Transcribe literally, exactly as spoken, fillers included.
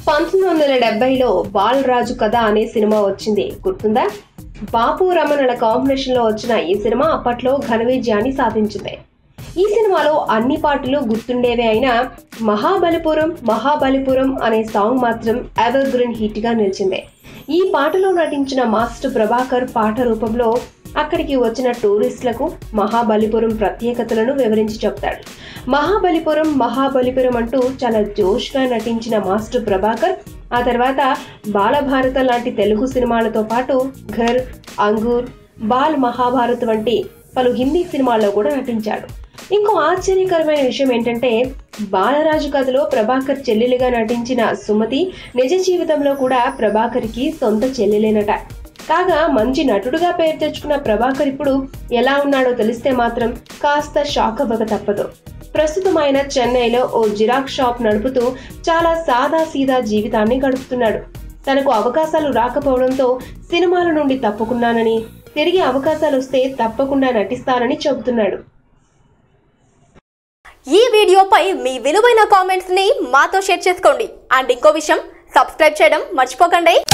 పంతొమ్మిది వందల డెబ్బైలో బాలరాజు కథ అనే సినిమా వచ్చింది, గుర్తుందా? బాపు రమణల కాంబినేషన్ లో వచ్చిన ఈ సినిమా అప్పట్లో ఘన విజయాన్ని సాధించింది. ఈ సినిమాలో అన్ని పాటలు గుర్తుండేవే అయినా మహాబలిపురం మహాబలిపురం అనే సాంగ్ మాత్రం ఎవర్ గ్రీన్ హిట్ గా నిలిచింది. ఈ పాటలో నటించిన మాస్టర్ ప్రభాకర్ పాట రూపంలో అక్కడికి వచ్చిన టూరిస్టులకు మహాబలిపురం ప్రత్యేకతలను వివరించి చెప్తాడు. మహాబలిపురం మహాబలిపురం అంటూ చాలా జోష్గా నటించిన మాస్టర్ ప్రభాకర్ ఆ తర్వాత బాలభారత లాంటి తెలుగు సినిమాలతో పాటు ఘర్, అంగూర్, బాల్ మహాభారత్ వంటి పలు హిందీ సినిమాల్లో కూడా నటించాడు. ఇంకో ఆశ్చర్యకరమైన విషయం ఏంటంటే బాలరాజు కథలో ప్రభాకర్ చెల్లెలిగా నటించిన సుమతి నిజ జీవితంలో కూడా ప్రభాకర్కి సొంత చెల్లెలేనట. కాగా మంచి నటుడుగా పేరు తెచ్చుకున్న ప్రభాకర్ ఇప్పుడు ఎలా ఉన్నాడో తెలిస్తే మాత్రం కాస్త షాక్ అవ్వక తప్పదు. ప్రస్తుతం ఆయన చెన్నైలో ఓ జిరాక్స్ షాప్ నడుపుతూ చాలా సాదా సీదా జీవితాన్ని గడుపుతున్నాడు. తనకు అవకాశాలు రాకపోవడంతో సినిమాల నుండి తప్పుకున్నానని, తిరిగి అవకాశాలు వస్తే తప్పకుండా నటిస్తానని చెబుతున్నాడు. ఈ వీడియోపై మీ విలువైన కామెంట్స్ ని మాతో షేర్ చేసుకోండి. అండ్ ఇంకో విషయం, సబ్స్క్రైబ్ చేయడం మర్చిపోకండి.